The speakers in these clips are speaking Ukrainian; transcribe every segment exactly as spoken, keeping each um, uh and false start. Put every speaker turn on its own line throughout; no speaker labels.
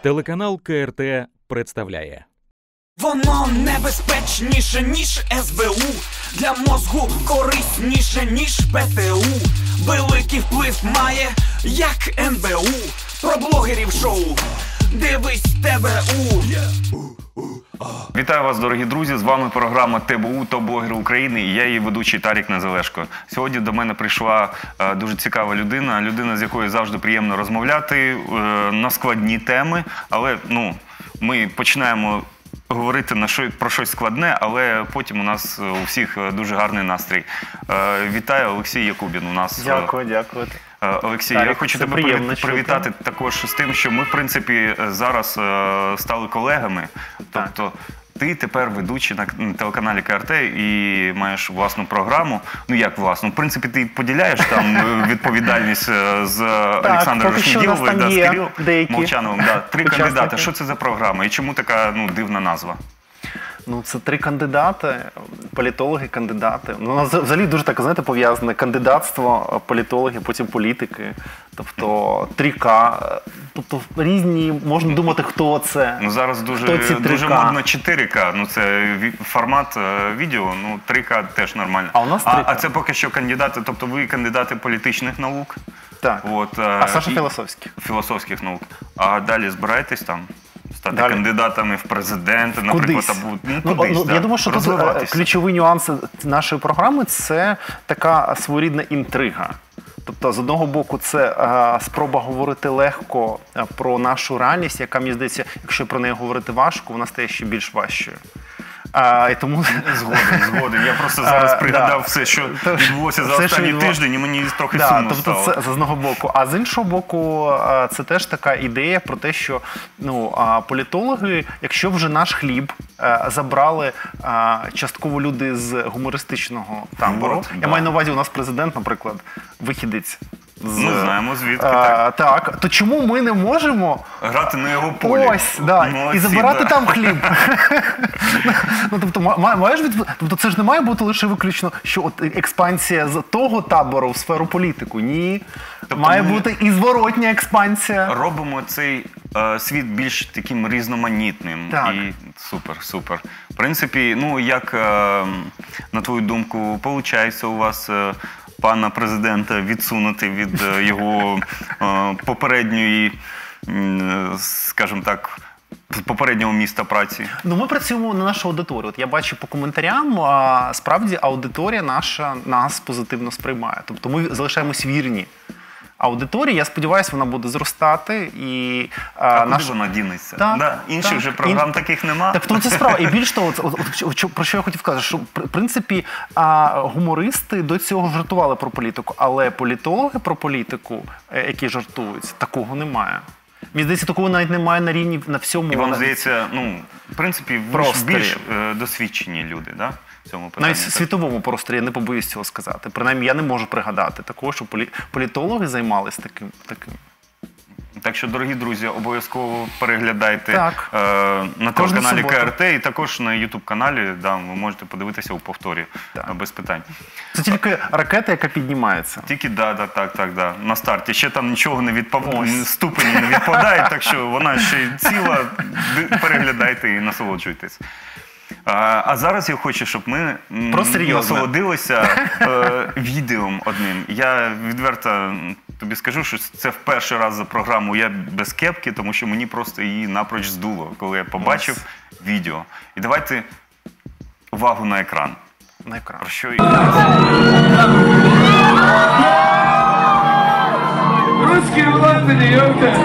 Телеканал Ка Ер Те представляє.
Воно небезпечніше, ніж Ес Бе У. Для мозку корисніше, ніж Пе Те У. Великий вплив має, як Ен Бе У. Про блогерів шоу. Дивись Те Бе У.
Вітаю вас, дорогі друзі! З вами програма Те Бе У, топ-блогери України, і я її ведучий Тарік Незалешко. Сьогодні до мене прийшла е, дуже цікава людина, людина, з якою завжди приємно розмовляти е, на складні теми, але ну, ми починаємо говорити на що, про щось складне, але потім у нас у всіх дуже гарний настрій. Е, вітаю, Олексій Якубін у нас.
Дякую, дякую.
Олексій,
Тарік,
я хочу тебе привіт, привітати також з тим, що ми, в принципі, зараз е, стали колегами. Тобто, так. Ти тепер ведучий на телеканалі Ка Ер Те і маєш власну програму. Ну, як власну? В принципі, ти поділяєш там відповідальність з Олександром Рашмеділовою, да, з Кирилом Молчановим. Да, три кандидати. Що це за програма і чому така ну, дивна назва?
Ну, це три кандидати, політологи, кандидати. Ну, у нас взагалі дуже так, знаєте, пов'язане кандидатство, політологи, потім політики. Тобто три Ка. Тобто різні, можна думати, хто це.
Ну, зараз дуже, дуже модно чотири Ка. Ну, це формат відео, ну, три Ка теж нормально.
А у нас три Ка.
А, а це поки що кандидати, тобто ви кандидати політичних наук.
Так.
От,
а Саша
і,
філософських.
Філософських наук. А далі збираєтесь там? Стати
Далі.
кандидатами в президенти, наприклад, або ну, кудись,
ну,
да,
я думаю, що тут ключовий нюанс нашої програми – це така своєрідна інтрига. Тобто, з одного боку, це а, спроба говорити легко а, про нашу реальність, яка, мені здається, якщо про неї говорити важко, вона стає ще більш важчою. А, і тому...
Згоден, згоден. Я просто зараз а, пригадав да. все, що відбулося за все, останній відбув... тиждень, і мені трохи да, сумно
тобто
стало.
Це з одного боку. А з іншого боку, це теж така ідея про те, що ну, політологи, якщо вже наш хліб забрали частково люди з гумористичного табору,
вот,
я
да.
маю на увазі, у нас президент, наприклад, вихідець. З,
ми знаємо, звідки.
А,
так.
так, то чому ми не можемо
грати на його полі?
Ось, да, молодці, і забирати да. там хліб. Ну, тобто, маєш від... тобто, це ж не має бути лише виключно, що от експансія з того табору в сферу політику. Ні. Тобто має бути і зворотня експансія.
Робимо цей е, світ більш таким різноманітним.
Так.
І супер, супер. В принципі, ну, як, е, на твою думку, виходить у вас е, пана президента відсунути від е, його е, попередньої, е, скажімо так, попереднього міста праці?
Ну, ми працюємо на нашу аудиторію. От я бачу по коментарям, а, справді аудиторія наша нас позитивно сприймає. Тобто ми залишаємось вірні аудиторії. Я сподіваюся, вона буде зростати. І,
а а куди наш... вона дінеться? Так, да, інших так. же програм І... таких нема.
Так, тому це справа. І більш того, от, от, от, про що я хотів сказати, що, в принципі, а, гумористи до цього жартували про політику, але політологи про політику, які жартують, такого немає. Мені здається, такого навіть немає на рівні на всьому.
І вам здається, ну, в принципі, ви ж більш е, досвідчені люди, да? В цьому питанні.
Навіть в світовому просторі, я не побоюсь цього сказати. Принаймні, я не можу пригадати такого, що полі... політологи займалися таким, таким.
Так що, дорогі друзі, обов'язково переглядайте е, на
Кожну
телеканалі
суботу.
Ка Ер Те і також на ютуб-каналі, да, ви можете подивитися у повторі,
так.
без питань.
Це тільки ракета, яка піднімається.
Тільки, да, да, так, так, да, на старті. Ще там нічого не відпадає, ступені не відпадають, так що вона ще ціла, переглядайте і насолоджуйтесь. А, а зараз я хочу, щоб ми насолодилися е, відео одним. Я відверто тобі скажу, що це в перший раз за програму я без кепки, тому що мені просто її напроч здуло, коли я побачив Ось. відео. І давайте увагу на екран.
На екран.
Про що і...
Русські власні, йовка!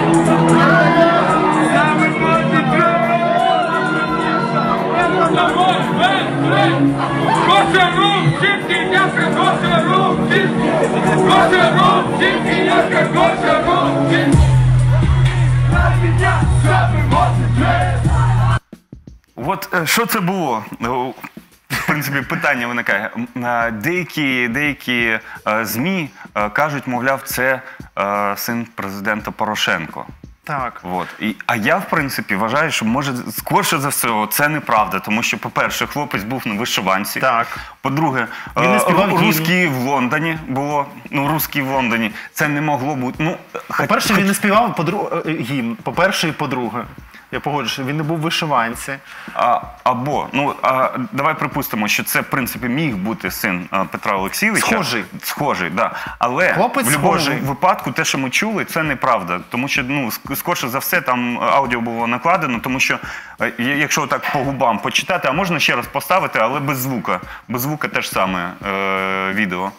От що це було? В принципі, питання виникає. Деякі, деякі ЗМІ кажуть, мовляв, це син президента Порошенко.
Так.
От. І, а я, в принципі, вважаю, що, може, скорше за все, це неправда. Тому що, по-перше, хлопець був на вишиванці.
Так.
По-друге,
Він не співав гімн.
русський в Лондоні було. Ну, русський в Лондоні. Це не могло бути. Ну,
По-перше, він не співав по-друге, гімн. По-перше і по-друге. Я погоджуюся, він не був в вишиванці.
А, або, ну, а, давай припустимо, що це, в принципі, міг бути син а, Петра Олексійовича.
Схожий.
Схожий, да. Але
Хлопець
в будь-якому
схожий.
випадку те, що ми чули, це неправда. Тому що, ну, ск- скорше за все, там аудіо було накладено, тому що, е, якщо так по губам почитати, а можна ще раз поставити, але без звука. Без звука те ж саме е, відео.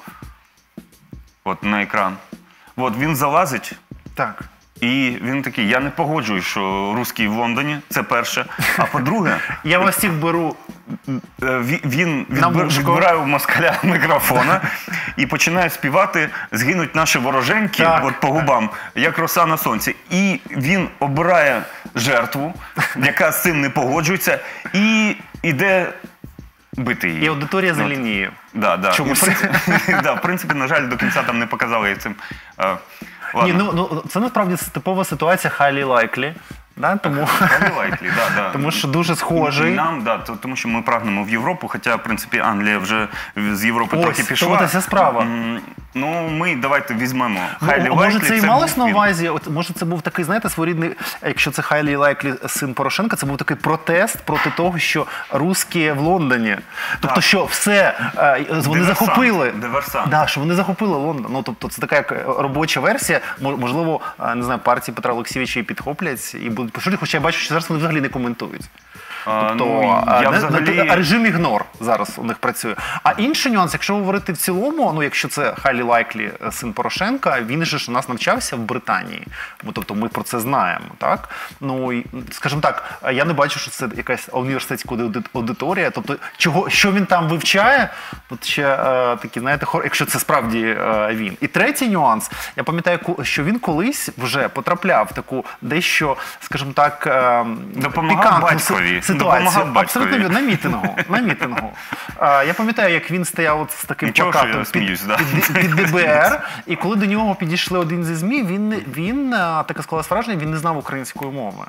От, на екран. От, він залазить.
Так.
І він такий, я не погоджуюсь, що русський в Лондоні, це перше. А по-друге,
Я вас всіх беру.
Е, ві- він
На
відбир-
вушко.
відбирає у москаля мікрофона і починає співати «Згинуть наші вороженьки»
Так.
от по губам, як роса на сонці. І він обирає жертву, яка з цим не погоджується, і йде бити її.
І аудиторія
От.
зеленіє.
Да, да. І, в
Чомусь.
принципі, да, в принципі, на жаль, до кінця там не показали як цим. Е, ладно.
Ні, ну, ну це насправді типова ситуація highly likely. Да? Тому,
Highly likely, да, да.
тому що дуже схожий.
І нам, да, то- тому що ми прагнемо в Європу, хоча, в принципі, Англія вже з Європи
Ось,
трохи пішла.
тому та вся справа.
М, Ну, ми давайте візьмемо.
Ну,
Highly
може,
likely,
це і
був
малось на
він.
увазі, от, може це був такий, знаєте, своєрідний, якщо це highly likely син Порошенка, це був такий протест проти того, що русські в Лондоні. Тобто,
Так.
що все, е, вони
Диверсант,
захопили.
диверсант.
Да, що вони захопили Лондон. Ну, тобто, це така як робоча версія. Мож- Можливо, е, не знаю, партії Петра Олексійовича і підхоплять, і будуть поширювати, хоча я бачу, що зараз вони взагалі не коментують.
А,
Тобто,
ну,
а,
я
не-
взагалі...
не- режим ігнор зараз у них працює. А інший нюанс, якщо говорити в цілому, ну якщо це highly likely син Порошенка, він же ж у нас навчався в Британії. Бо, тобто ми про це знаємо, так? Ну, і, скажімо так, я не бачу, що це якась університетська ауди- аудиторія. Тобто, чого, що він там вивчає, от ще е, такі, знаєте, хор, якщо це справді е, він. І третій нюанс, я пам'ятаю, ку- що він колись вже потрапляв в таку дещо, скажімо так, е,
Допомагав
пікантну
батькові.
ситуацію.
Допомагав батькові.
Абсолютно вірно. На мітингу. На мітингу. А, я пам'ятаю, як він стояв от з таким
Нічого, що
плакатом
я сміюсь,
під,
да.
під, під Д Б Р, і коли до нього підійшли один зі ЗМІ, він, не- він а, таке склалось враження, він не знав української мови.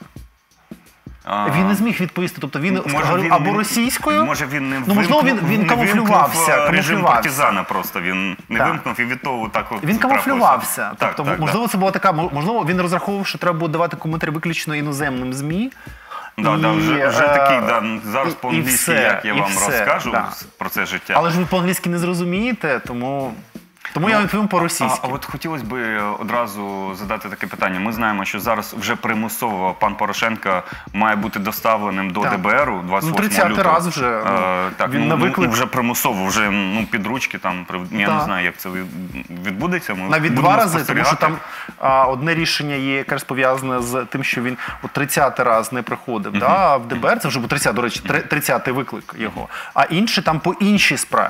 А,
Він не зміг відповісти. Тобто він
може,
говорив
він
або
не-
російською,
Може, він не
ну, можливо, він,
вимкнув-
він
не
камуфлювався.
вимкнув, е, режим
камуфлювався.
партизана просто. Він не
Так.
вимкнув і від того так от
Він камуфлювався.
трапилося.
Тобто,
Так, так,
можливо,
так.
це була така, можливо, він розраховував, що треба буде давати коментарі виключно іноземним ЗМІ.
Да, да,
І,
вже, вже
е,
такий, да, зараз
і-
по-англійськи,
і все,
як я
і
вам
все,
розкажу
да.
про це життя.
Але ж ви по-англійськи не зрозумієте, тому, тому я відповім
А,
по-російськи.
а от хотілося б одразу задати таке питання. Ми знаємо, що зараз вже примусово пан Порошенко має бути доставленим до
Так.
Д Б Ру двадцять восьмого
Ну, тридцятий
лютого.
раз вже, ну,
Е, так,
він
ну,
на
ну,
виклик.
вже примусово, вже ну, під ручки там. при- Я
Так.
не знаю, як це від- відбудеться. Ми
Навіть
будемо
два рази, тому що
спостерігати.
там а, одне рішення є якраз пов'язане з тим, що він у тридцятий раз не приходив. Да? А в Д Б Р це вже був тридцятий, до речі, три- тридцятий виклик його. А інші там по іншій справі.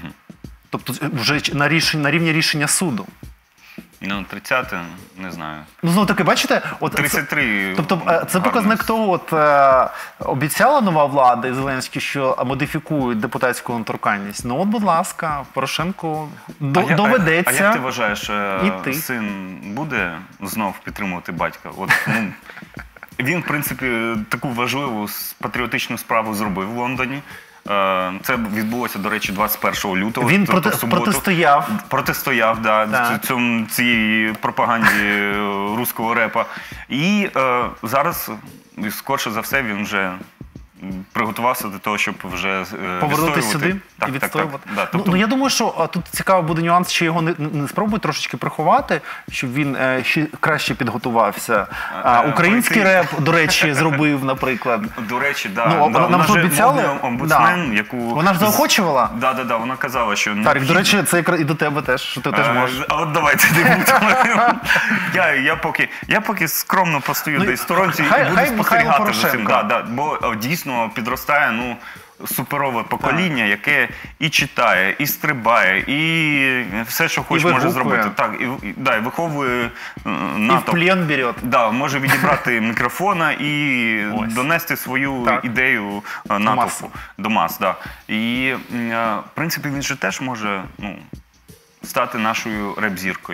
Тобто вже на, рішень, на рівні рішення суду.
Ну, тридцяте, не знаю.
Ну, знову таки, бачите, от це-
тридцять три.
Тобто е, це
гарно.
показник того, от е, обіцяла нова влада і Зеленський, що модифікують депутатську недоторканність. Ну от, будь ласка, Порошенку до,
А я-
доведеться.
А, а як ти вважаєш, е,
іти.
син буде знов підтримувати батька? От, ну, він, в принципі, таку важливу с- патріотичну справу зробив в Лондоні. Е, Це відбулося, до речі, двадцять першого лютого.
Він
тобто
проти-
в суботу.
протистояв.
Протистояв, да,
Так.
цьому, цій пропаганді е, руського репа. І е, зараз, і скорше за все, він вже м, приготувався до того, щоб вже е,
Повернутися
відстоювати.
сюди
Так,
і
так, так.
відстоювати.
Да,
Ну,
тобто-
ну я думаю, що а, тут цікаво буде нюанс, чи його не, не спробують трошечки приховати, щоб він е, ще краще підготувався. А,
Е,
український
пройти-
реп, до речі, зробив, наприклад.
До речі, да.
Ну,
да,
вона- нам
вона
ж
же
обіцяли?
мовний омбудсмен,
Да.
яку...
Вона ж заохочувала?
Да, да, да, вона казала, що...
Тарік, до речі, це якраз і до тебе теж, що ти теж
Е,
можеш.
А от давайте не будемо. я, я, поки, я поки скромно постою
Ну,
десь в сторонці
хай-
і буду
хай Михайло
спостерігати за цим.
Порошенко.
Да, да, бо е, дійсно підростає ну, суперове покоління, яке і читає, і стрибає, і все, що хоче, може
вигукує.
зробити. Так, і, і, да, і виховує е,
І в
натовп.
плен берет.
Да, може відібрати мікрофона і
Ось.
донести свою
Так.
ідею е,
маси.
натовпу. До мас, да. І, м, е, в принципі, він же теж може ну, стати нашою реп-зіркою.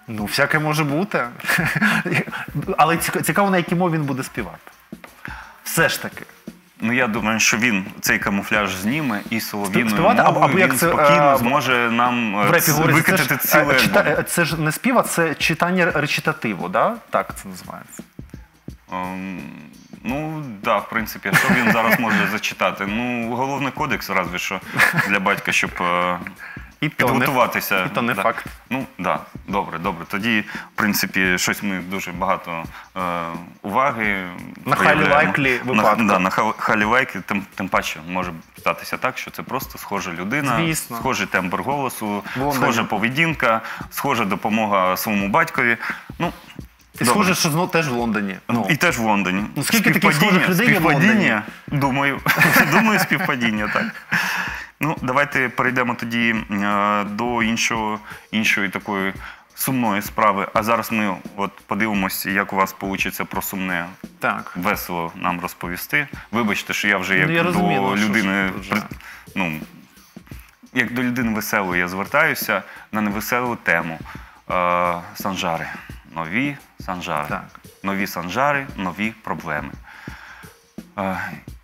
Ну, всяке може бути. Але ціка- цікаво, на якій мові він буде співати. Все ж таки.
Ну, я думаю, що він цей камуфляж зніме і солов'їною
Співати, або-
мовою
або як
він
це,
спокійно
е,
зможе нам е,
В репі
ц-
говориться, це
викатати
ж,
цілий
е, чита-
альбом.
е, це ж не співа, це читання речитативу, да? Так це називається.
Ем, Ну, так, да, в принципі, що він зараз може зачитати? Ну, головний кодекс, разве що, для батька, щоб е,
І то не-
підготуватися.
і то не
Да.
факт.
Ну, так, да, добре, добре. Тоді, в принципі, щось ми дуже багато е, уваги
На
проявляємо.
хайлайклі випадку.
На, да, на хал- хайлайклі, тим, тим паче може статися так, що це просто схожа людина,
Звісно.
схожий тембр голосу,
В Лондоні.
схожа поведінка, схожа допомога своєму батькові. Ну,
І
добре.
схоже, що знову теж в Лондоні. Ну,
І теж в Лондоні.
Ну, скільки таких
Співпадіння-
схожих людей є в Лондоні?
Співпадіння, думаю, думаю, співпадіння, так. Ну, давайте перейдемо тоді е, до іншого, іншої такої сумної справи. А зараз ми от подивимося, як у вас вийде про сумне.
так.
Весело нам розповісти. Вибачте, що я вже як
Ну, я
до
розумію, ну, що ж
людини,
тут вже.
при- ну, як до людини веселої я звертаюся на невеселу тему. Е, санжари. Нові санжари.
Так.
Нові санжари, нові проблеми. Е,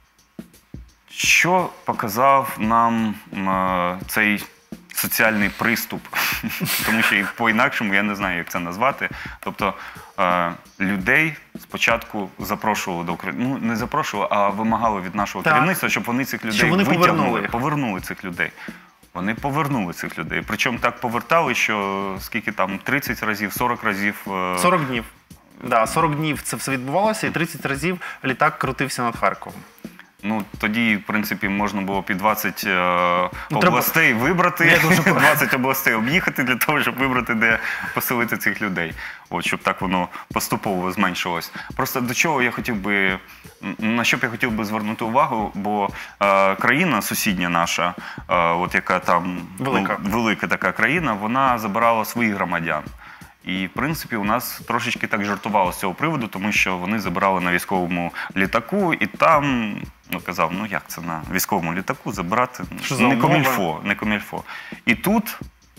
Що показав нам е, цей соціальний приступ? Тому що і по-інакшому я не знаю, як це назвати. Тобто е, людей спочатку запрошували до України. Ну, не запрошували, а вимагали від нашого
Так.
керівництва, щоб вони цих людей
Щоб вони
витягнули,
повернули.
повернули цих людей. Вони повернули цих людей. Причому так повертали, що скільки там, тридцять разів, сорок разів. е,
сорок днів. Да, сорок днів це все відбувалося, і тридцять разів літак крутився над Харковом.
Ну, тоді, в принципі, можна було під двадцять е,
Ну, треба-
областей вибрати,
Я дуже прошу.
двадцять областей об'їхати для того, щоб вибрати, де поселити цих людей. От, щоб так воно поступово зменшилось. Просто до чого я хотів би, м, на що б я хотів би звернути увагу, бо е, країна сусідня наша, е, от яка там
Велика.
Ну, велика така країна, вона забирала своїх громадян. І, в принципі, у нас трошечки так жартувало з цього приводу, тому що вони забирали на військовому літаку, і там, ну, казав, ну як це на військовому літаку забирати?
Що за
не
умови?
комільфо, не комільфо. І тут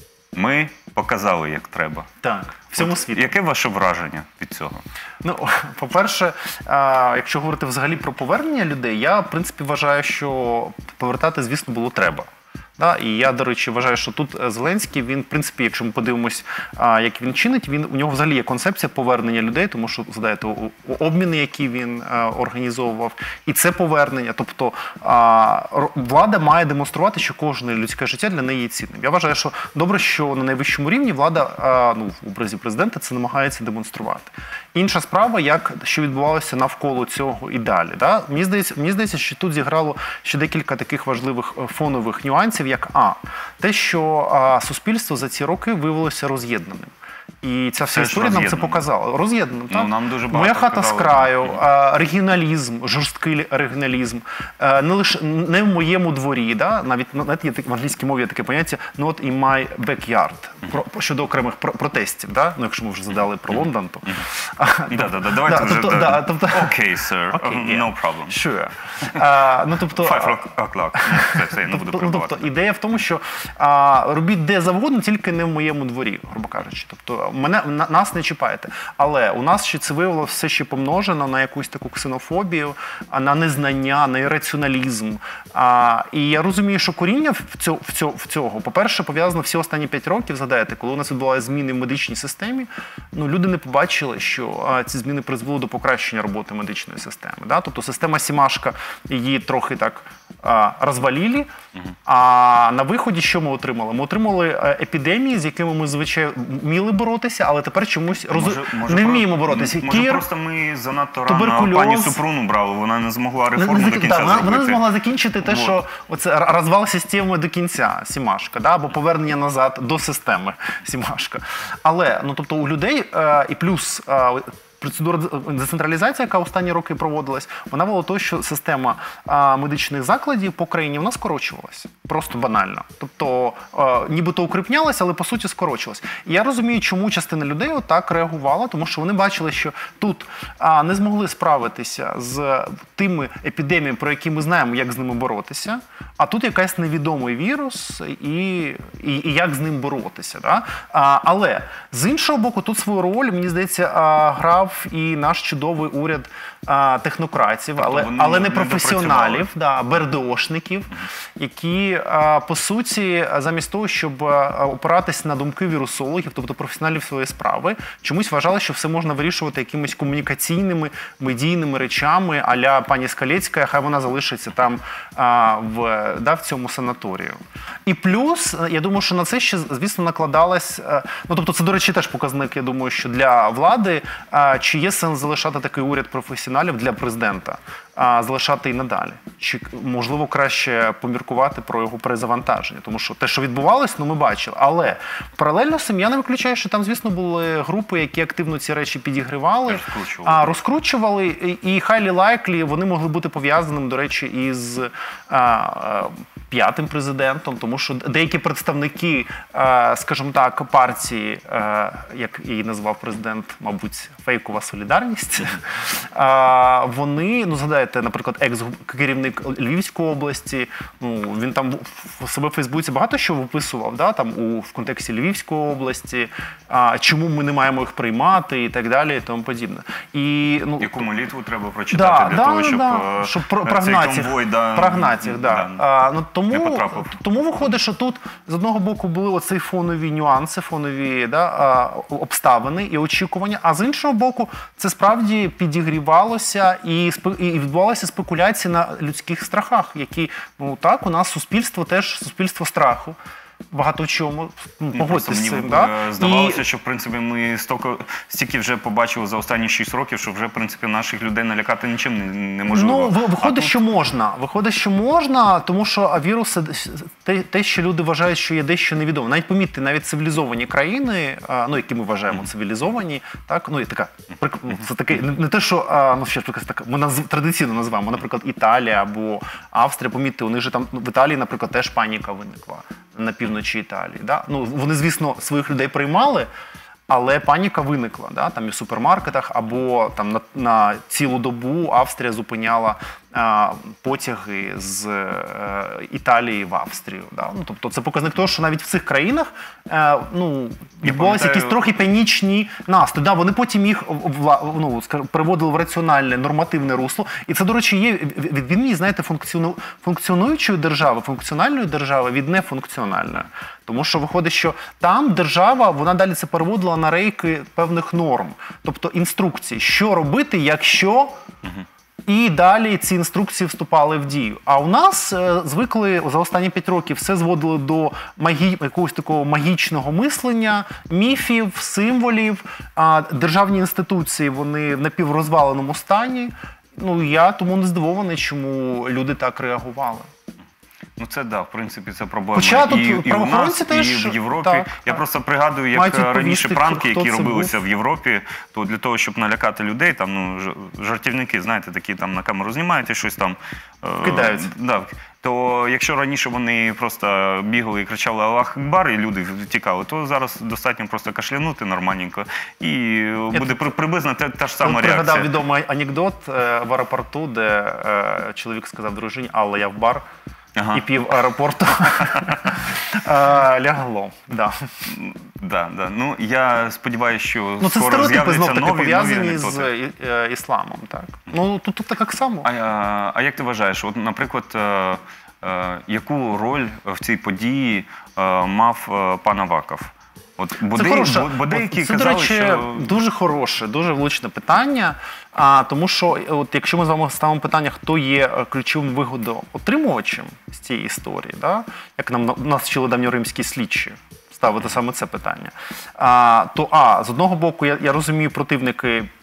ми показали, як треба.
Так, всьому світу.
Яке ваше враження від цього?
Ну, по-перше, а, якщо говорити взагалі про повернення людей, я, в принципі, вважаю, що повертати, звісно, було треба. Да? І я, до речі, вважаю, що тут е, Зеленський, він, в принципі, якщо ми подивимось, а, як він чинить, він, у нього взагалі є концепція повернення людей, тому що, згадаєте, у- у- обміни, які він е, організовував, і це повернення. Тобто а, р- влада має демонструвати, що кожне людське життя для неї є цінним. Я вважаю, що добре, що на найвищому рівні влада, а, ну, в образі президента, це намагається демонструвати. Інша справа, як що відбувалося навколо цього і далі. Да? Мені здається, мені здається, що тут зіграло ще декілька таких важливих е, фонових нюансів, як а, те, що а, суспільство за ці роки виявилося роз'єднаним. І ця вся
Теж
історія нам це
роз'єднаним.
показала. Роз'єднаним,
Ну,
так?
нам дуже багато
Моя хата з
казали.
краю, а, регіоналізм, жорсткий регіоналізм. е, Не лише не в моєму дворі, да? навіть, навіть є так- в англійській мові є таке поняття not in my backyard, про, щодо окремих про- протестів. Да? Ну, якщо ми вже задали про Лондон, то...
Да-да-да, давайте вже,
тобто,
да.
да, тобто,
Окей, sir,
Окей,
Uh,
є.
no problem.
Sure. А, ну, тобто,
Five o'clock. Ну, Це, це я не буду
Тобто, ну, тобто
прибувати.
ідея в тому, що а, робіть де завгодно, тільки не в моєму дворі, грубо кажучи. Тобто мене на, нас не чіпаєте. Але у нас ще це виявилося все ще помножено на якусь таку ксенофобію, а, на незнання, на ірраціоналізм. А, і я розумію, що коріння в цього, в цього, в цього по-перше, пов'язано всі останні п'ять років. Згадаєте, коли у нас відбувалися зміни в медичній системі, ну люди не побачили, що а, ці зміни призвели до покращення роботи медичної системи. Да? Тобто система Сімашка її трохи так а, розвалили, а на виході що ми отримали? Ми отримали е, епідемії, з якими ми, звичайно, вміли боротися, але тепер чомусь роз...
Може- може
не
про-
вміємо боротися.
Може,
Кір,
просто ми занадто рано
туберкульоз.
пані Супруну брали, вона не змогла
не-
реформу
не
до
зак-
кінця
да, вона, вона не
зробити.
змогла закінчити те,
Вот.
що оце р- розвал системи до кінця, Сімашка, да? Або повернення назад до системи Сімашка. Але, ну тобто у людей, е, і плюс е, процедура децентралізації, яка останні роки проводилась, вона була того, що система а, медичних закладів по країні вона скорочувалася. Просто банально. Тобто, а, нібито укріпнялася, але по суті скорочувалася. І я розумію, чому частина людей отак реагувала, тому що вони бачили, що тут а, не змогли справитися з тими епідеміями, про які ми знаємо, як з ними боротися, а тут якийсь невідомий вірус і, і, і як з ним боротися. Да? А, але з іншого боку, тут свою роль, мені здається, а, грав і наш чудовий уряд а, технократів,
Тобто
але,
вони
але
не
не професіоналів, да, БРДОшників, які, а, по суті, замість того, щоб а, опиратись на думки вірусологів, тобто професіоналів своєї справи, чомусь вважали, що все можна вирішувати якимись комунікаційними, медійними речами, а-ля пані Скалєцька, хай вона залишиться там а, в, да, в цьому санаторію. І плюс, я думаю, що на це ще, звісно, накладалась, ну, тобто це, до речі, теж показник, я думаю, що для влади, чи є сенс залишати такий уряд професіоналів для президента, залишати і надалі? Чи, можливо, краще поміркувати про його перезавантаження? Тому що те, що відбувалось, ну, ми бачили. Але паралельно з цим я не виключаю, що там, звісно, були групи, які активно ці речі підігрівали,
розкручували,
а, розкручували і highly likely вони могли бути пов'язаними, до речі, із а, а, п'ятим президентом, тому що деякі представники, скажімо так, партії, як її назвав президент, мабуть, фейкова солідарність, вони, ну, згадайте, наприклад, екс-керівник Львівської області, ну, він там в себе в Фейсбуці багато що виписував, да, там, у, в контексті Львівської області, чому ми не маємо їх приймати і так далі, і тому подібне. І, ну,
яку молитву треба прочитати
да,
для
да,
того, щоб,
да, щоб прогнати
цей конвой, да,
прогнати їх, да.
да,
А, ну, тому,
потрапив.
тому виходить, що тут з одного боку були оці фонові нюанси, фонові, да, а, обставини і очікування, а з іншого боку це справді підігрівалося і, і відбувалися спекуляції на людських страхах, які, ну так, у нас суспільство теж суспільство страху. Багато в чому, погодьтесь з цим. Да?
Здавалося,
і...
що в принципі ми стільки, стільки вже побачили за останні шість років, що вже в принципі наших людей налякати нічим не, неможливо.
Ну, виходить,
тут...
що можна. Виходить, що можна, тому що віруси, те, те, що люди вважають, що є дещо невідомо. Навіть помітьте, навіть цивілізовані країни, ну, які ми вважаємо цивілізовані, так, ну, і така, це таке, не, не те, що, ну, ще так, ми наз, традиційно називаємо, наприклад, Італія або Австрія, помітьте, у них же там, в Італії, наприклад, теж паніка виникла на півночі Італії. Да? Ну, вони, звісно, своїх людей приймали, але паніка виникла. Да? Там і в супермаркетах, або там на, на цілу добу Австрія зупиняла а, потяги з а, Італії в Австрію. Да? Ну, тобто це показник того, що навіть в цих країнах а, ну, відбувалися якісь трохи панічні настрої. Да, вони потім їх ну, приводили в раціональне, нормативне русло. І це, до речі, є відмінність, знаєте, функціону, функціонуючої держави, функціональної держави від нефункціональної. Тому що виходить, що там держава, вона далі це переводила на рейки певних норм. Тобто інструкції, що робити, якщо... І далі ці інструкції вступали в дію. А у нас е, звикли за останні п'ять років все зводили до магі... якогось такого магічного мислення, міфів, символів. А державні інституції, вони в напіврозваленому стані. Ну, я тому не здивований, чому люди так реагували.
Ну це, да, в принципі, це проблема
Хоча
і, і у нас,
теж,
і в Європі.
Так,
Я
так.
просто пригадую, як
Мають
раніше пранки,
хто
які
це
робилися
був.
в Європі, то для того, щоб налякати людей, там, ну, жартівники, знаєте, такі там на камеру знімають і щось там...
Кидають.
Е, да, то якщо раніше вони просто бігали і кричали «Аллах Акбар» і люди втікали, то зараз достатньо просто кашлянути нормальненько і буде
тут,
приблизно та, та ж сама
реакція. Я
реакція.
пригадав відомий анекдот е, в аеропорту, де е, чоловік сказав дружині «Алла, я в бар». Ага. І пів аеропорту лягло. Да.
Да, да. Ну, я сподіваюся, що
ну,
скоро з'являться нові, нові
пов'язані з е, ісламом. Так. Ну, тут, тут так само.
А, а, а як ти вважаєш, от, наприклад, е, е, яку роль в цій події е, мав е, пан Аваков? От, бо,
це
де,
хороше.
бо, бо деякі
це,
казали,
до речі,
що...
дуже хороше, дуже влучне питання. А, тому що, от, якщо ми з вами ставимо питання, хто є ключовим вигодоотримувачем з цієї історії, да? Як нам нас вчили давньоримські слідчі ставити саме це питання, а, то, а, з одного боку, я, я розумію, противники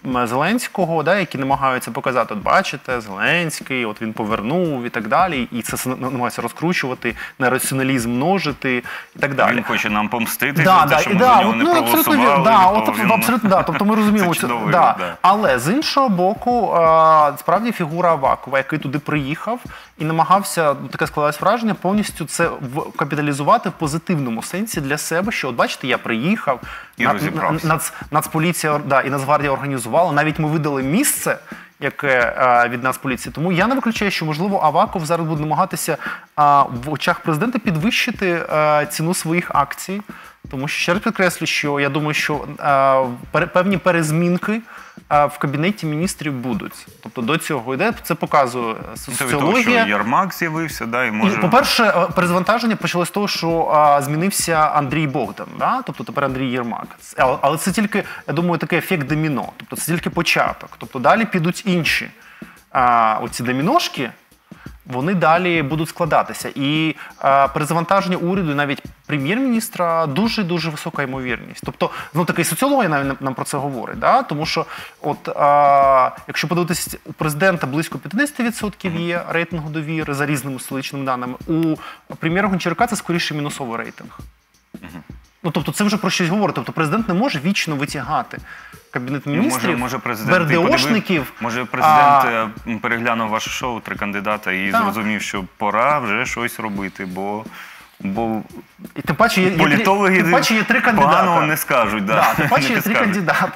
Зеленського, да, які намагаються показати, от бачите, Зеленський, от він повернув і так далі, і це намагаються розкручувати, націоналізм множити і так далі.
Він хоче нам помстити,
да,
за
да,
те, що
і,
ми
да,
за нього
от,
не
ну,
проголосували.
Да,
і
от,
то він...
абсолютно, да, тобто ми розуміємо,
це
що,
чудовий,
да.
да.
Але з іншого боку, а, справді фігура Авакова, який туди приїхав і намагався, ну, таке складалось враження, повністю це в, капіталізувати в позитивному сенсі для себе, що от бачите, я приїхав,
І
на,
розібрався.
нац, Нацполіція, да, і Нацгвардія організувала, навіть ми видали місце, яке а, від Нацполіції. Тому я не виключаю, що, можливо, Аваков зараз буде намагатися а, в очах президента підвищити а, ціну своїх акцій. Тому що, ще раз підкреслю, що я думаю, що а, пер, певні перезмінки а, в Кабінеті міністрів будуть. Тобто до цього йде, це показує
Це від того, що
соціологія.
Єрмак з'явився, да, і може...
По-перше, перезвантаження почалось з того, що а, змінився Андрій Богдан, да? Тобто тепер Андрій Єрмак. Але, але це тільки, я думаю, такий ефект доміно. Тобто це тільки початок. Тобто далі підуть інші а, оці доміношки, вони далі будуть складатися. І а, перезавантаження уряду, і навіть прем'єр-міністра, дуже-дуже висока ймовірність. Тобто, ну, такий соціологія нам, нам про це говорить. Да? Тому що, от, а, якщо подивитися, у президента близько п'ятдесят відсотків є рейтингу довіри за різними столичними даними. У прем'єра Гончарука це скоріше мінусовий рейтинг. Ну, тобто, це вже про щось говорить. Тобто, президент не може вічно витягати Кабінет міністрів,
може, може президент
БРДОшників.
Може президент
а...
переглянув ваше шоу «Три кандидата» і
так.
зрозумів, що пора вже щось робити, бо, бо
і тим паче є,
політологи
є, тим паче є три кандидати.
поганого не скажуть. Да.
Да, тим паче є три кандидати.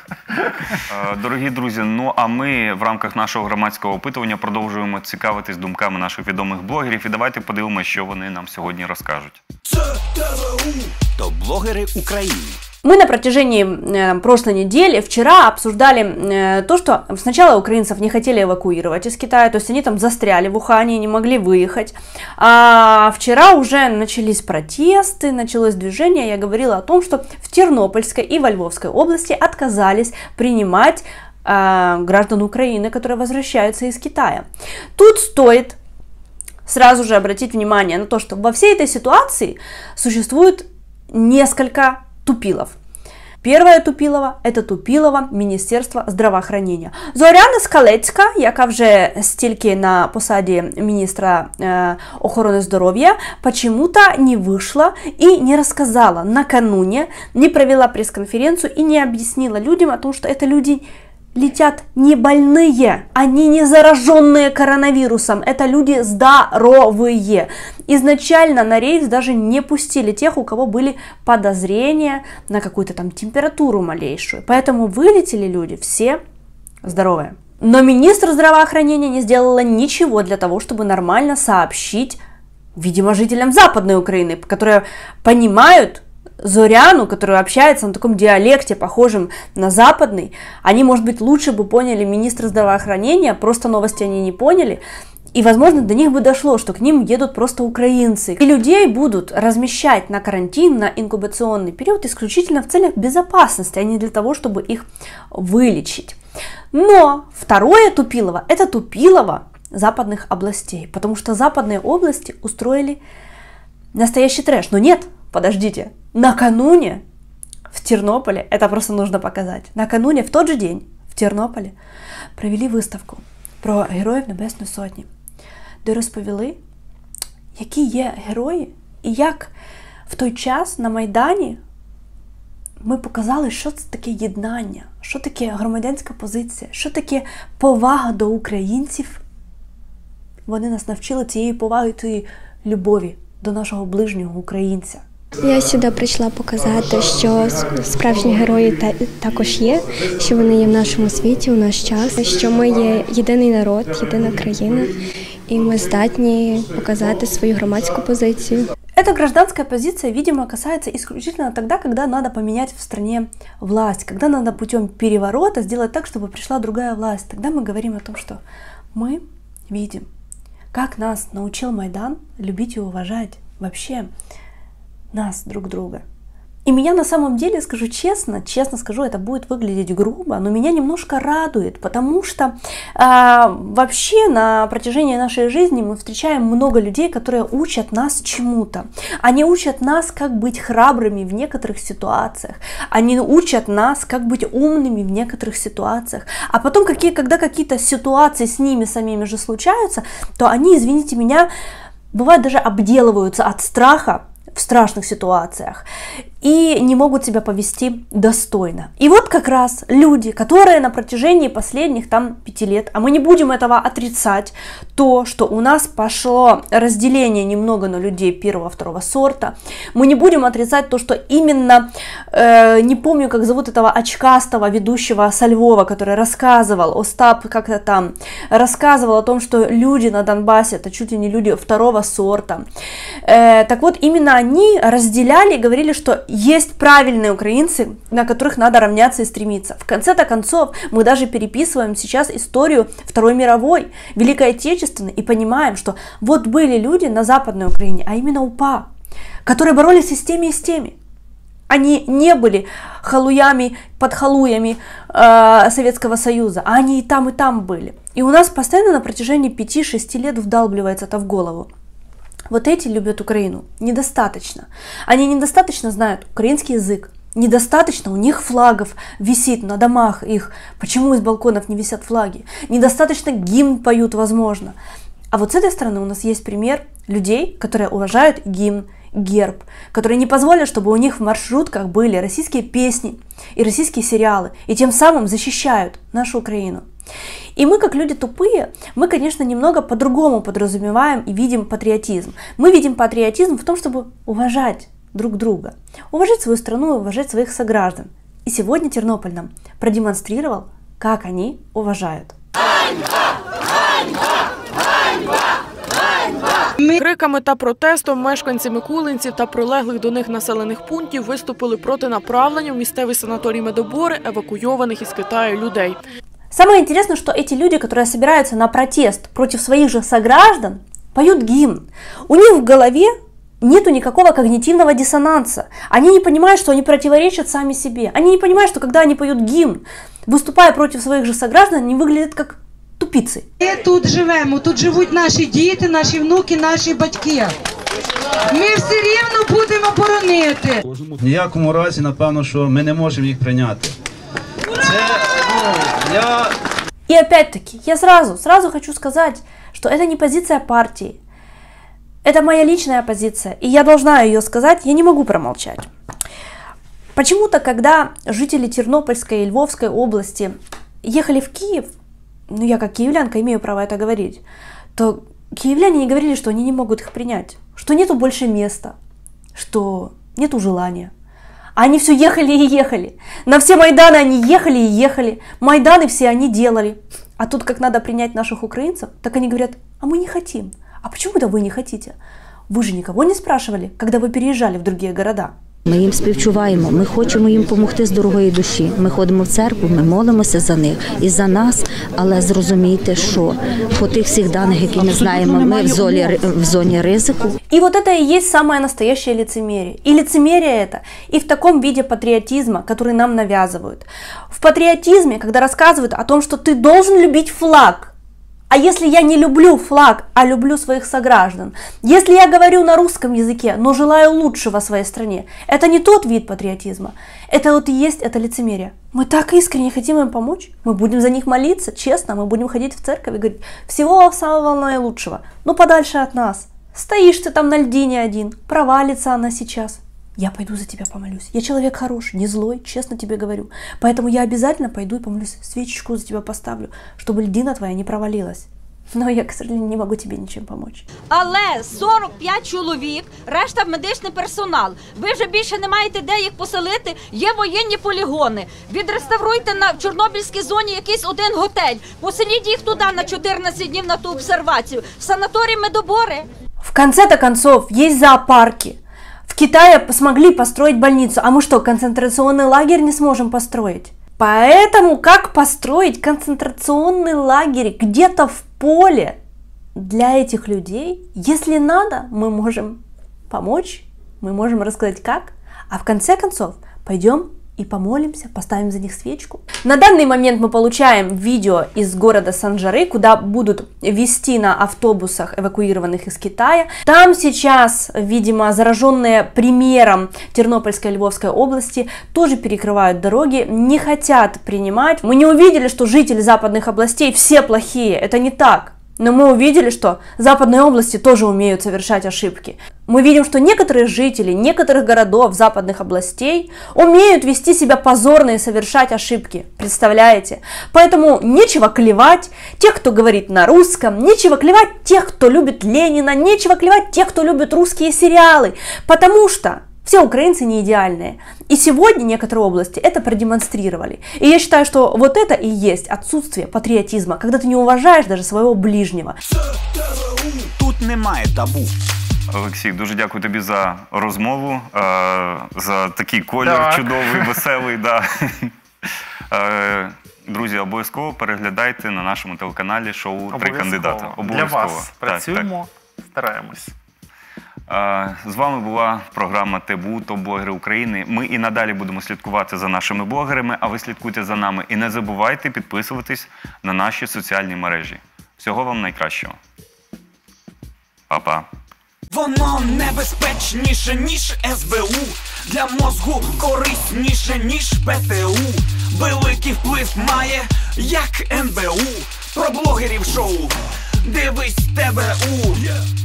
Дорогі друзі, ну а ми в рамках нашого громадського опитування продовжуємо цікавитись думками наших відомих блогерів. І давайте подивимося, що вони нам сьогодні розкажуть.
Це ТВУ, топ-блогери України.
Мы на протяжении э, прошлой недели, вчера обсуждали э, то, что сначала украинцев не хотели эвакуировать из Китая, то есть они там застряли в Ухане, не могли выехать. А вчера уже начались протесты, началось движение. Я говорила о том, что в Тернопольской и во Львовской области отказались принимать э, граждан Украины, которые возвращаются из Китая. Тут стоит сразу же обратить внимание на то, что во всей этой ситуации существует несколько тупилов. Первое тупилово – это тупилово Міністерства здравоохранення. Зоряна Скалецька, яка вже стільки на посаді міністра э, охорони здоров'я, почему-то не вышла и не рассказала накануне, не провела пресс-конференцию и не объяснила людям о том, что это люди летят не больные, они не зараженные коронавирусом, это люди здоровые. Изначально на рейс даже не пустили тех, у кого были подозрения на какую-то там температуру малейшую. Поэтому вылетели люди все здоровые. Но министр здравоохранения не сделала ничего для того, чтобы нормально сообщить, видимо, жителям Западной Украины, которые понимают Зоряну, которая общается на таком диалекте, похожем на западный. Они, может быть, лучше бы поняли министра здравоохранения, просто новости они не поняли. И, возможно, до них бы дошло, что к ним едут просто украинцы. И людей будут размещать на карантин, на инкубационный период исключительно в целях безопасности, а не для того, чтобы их вылечить. Но второе тупилово – это тупилово западных областей, потому что западные области устроили настоящий трэш. Но нет, подождите, накануне в Тернополе, это просто нужно показать, накануне в тот же день в Тернополі провели виставку про Героїв Небесної Сотні, де розповіли, які є герої і як в той час на Майдані ми показали, що це таке єднання, що таке громадянська позиція, що таке повага до українців. Вони нас навчили цієї поваги, цієї любові до нашого ближнього українця.
Я сюди прийшла показати, що справжні герої та, також є, що вони є в нашому світі, у наш час, що ми є єдиний народ, єдина країна, і ми здатні показати свою громадську позицію.
Эта гражданская позиция, видимо, касается исключительно тогда, когда надо поменять в стране власть, когда надо путем переворота сделать так, чтобы пришла другая власть. Тогда мы говорим о том, что мы видим, как нас научил Майдан любить и уважать вообще нас друг друга. И меня на самом деле, скажу честно, честно скажу, это будет выглядеть грубо, но меня немножко радует, потому что э, вообще на протяжении нашей жизни мы встречаем много людей, которые учат нас чему-то. Они учат нас, как быть храбрыми в некоторых ситуациях. Они учат нас, как быть умными в некоторых ситуациях. А потом, какие, когда какие-то ситуации с ними самими же случаются, то они, извините меня, бывает даже обделываются от страха в страшных ситуациях и не могут себя повести достойно. И вот как раз люди, которые на протяжении последних там пяти лет, а мы не будем этого отрицать, то, что у нас пошло разделение немного на людей первого-второго сорта, мы не будем отрицать то, что именно, э, не помню, как зовут этого очкастого ведущего со Львова, который рассказывал, Остап как-то там, рассказывал о том, что люди на Донбассе это чуть ли не люди второго сорта. Э, так вот, именно они разделяли и говорили, что есть правильные украинцы, на которых надо равняться и стремиться. В конце-то концов, мы даже переписываем сейчас историю Второй мировой, Великой Отечественной, и понимаем, что вот были люди на Западной Украине, а именно УПА, которые боролись и с теми, и с теми. Они не были халуями, подхалуями э, Советского Союза, а они и там, и там были. И у нас постоянно на протяжении пяти-шести лет вдалбливается это в голову. Вот эти любят Украину. Недостаточно. Они недостаточно знают украинский язык. Недостаточно у них флагов висит на домах их. Почему из балконов не висят флаги? Недостаточно гимн поют, возможно. А вот с этой стороны у нас есть пример людей, которые уважают гимн, герб, которые не позволят, чтобы у них в маршрутках были российские песни и российские сериалы, и тем самым защищают нашу Украину. И мы, как люди тупые, мы, конечно, немного по-другому подразумеваем и видим патриотизм. Мы видим патриотизм в том, чтобы уважать друг друга, уважать свою страну и уважать своих сограждан. И сегодня Тернополь нам продемонстрировал, как они уважают.
Криками та протестом мешканці Микулинців та прилеглих до них населених пунктів виступили проти направлення в місцевий санаторій Медобори евакуйованих із Китаю людей.
Самое интересное, что эти люди, которые собираются на протест против своих же сограждан, поют гимн. У них в голове нету никакого когнитивного диссонанса. Они не понимают, что они противоречат сами себе. Они не понимают, что когда они поют гимн, выступая против своих же сограждан, они выглядят как тупиці.
Ми тут живемо, тут живуть наші діти, наші внуки, наші батьки. Ми все рівно будемо боронити.
В ніякому разі, напевно, що ми не можемо їх прийняти. Це, ну, я...
И опять-таки, я сразу, сразу хочу сказать, что это не позиция партии. Это моя личная позиция, и я должна ее сказать, я не могу промолчать. Почему-то, когда жители Тернопольской и Львовской области ехали в Киев, ну я как киевлянка имею право это говорить, то киевляне не говорили, что они не могут их принять, что нету больше места, что нету желания. А они все ехали и ехали. На все Майданы они ехали и ехали. Майданы все они делали. А тут, как надо принять наших украинцев, так они говорят, а мы не хотим. А почему это вы не хотите? Вы же никого не спрашивали, когда вы переезжали в другие города.
Ми їм співчуваємо, ми хочемо їм допомогти з дорогої душі. Ми ходимо в церкву, ми молимося за них і за нас, але зрозумійте, що по тих всіх даних, які ми знаємо, ми в зоні, в зоні ризику.
И вот это и есть самое настоящее лицемерие. И лицемерие это и в таком виде патриотизма, который нам навязывают. В патриотизме, когда рассказывают о том, что ты должен любить флаг. А если я не люблю флаг, а люблю своих сограждан, если я говорю на русском языке, но желаю лучшего своей стране, это не тот вид патриотизма, это вот и есть это лицемерие. Мы так искренне хотим им помочь, мы будем за них молиться, честно, мы будем ходить в церковь и говорить всего самого наилучшего, но подальше от нас. Стоишь ты там на льдине один, провалится она сейчас. Я пойду за тебя помолюсь. Я человек хороший, не злой, честно тебе говорю. Поэтому я обязательно пойду и помолюсь, свечечку за тебя поставлю, чтобы льдина твоя не провалилась. Но я, к сожалению, не могу тебе ничем помочь.
Але сорок п'ять чоловік, решта медичний персонал. Ви вже більше не маєте де їх поселити, є воєнні полігони. Відреставруйте на в Чорнобильській зоні якийсь один готель. Поселіть їх туди на чотирнадцять днів на ту обсервацію. В санаторії Медобори.
В конце-то концов, есть зоопарки. В Китае смогли построить больницу, а мы что, концентрационный лагерь не сможем построить? Поэтому как построить концентрационный лагерь где-то в поле для этих людей? Если надо, мы можем помочь, мы можем рассказать как, А в конце концов, пойдем и помолимся, поставим за них свечку. На данный момент мы получаем видео из города Санжары, куда будут везти на автобусах эвакуированных из Китая. Там сейчас, видимо, зараженные примером Тернопольской и Львовской области тоже перекрывают дороги, не хотят принимать. Мы не увидели, что жители западных областей все плохие, это не так. Но мы увидели, что западные области тоже умеют совершать ошибки. Мы видим, что некоторые жители некоторых городов западных областей умеют вести себя позорно и совершать ошибки. Представляете? Поэтому нечего клевать тех, кто говорит на русском, нечего клевать тех, кто любит Ленина, нечего клевать тех, кто любит русские сериалы. Потому что все украинцы не идеальные. И сегодня некоторые области это продемонстрировали. И я считаю, что вот это и есть отсутствие патриотизма, когда ты не уважаєш даже своего ближнего.
Тут немає табу.
Олексій, дуже дякую тобі за розмову, за такий колір
так.
чудовий, веселий. Да. Друзі, обов'язково переглядайте на нашому телеканалі шоу «Три кандидата».
Для вас працюємо, так, так. стараємось.
З вами була програма ТБУ «Топ-блогери України». Ми і надалі будемо слідкувати за нашими блогерами, а ви слідкуйте за нами. І не забувайте підписуватись на наші соціальні мережі. Всього вам найкращого. Па-па.
Воно небезпечніше, ніж ес бе у. Для мозгу корисніше, ніж пе те у. Великий вплив має, як ен бе у. Про блогерів шоу. Дивись те бе у.